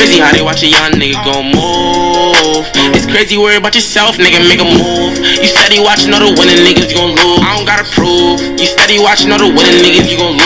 crazy how they watch a young nigga gon' move. It's crazy worry about yourself, nigga, make a move. You steady watching all the winning niggas, you gon' lose. I don't gotta prove. You steady watching all the winning niggas, you gon' lose.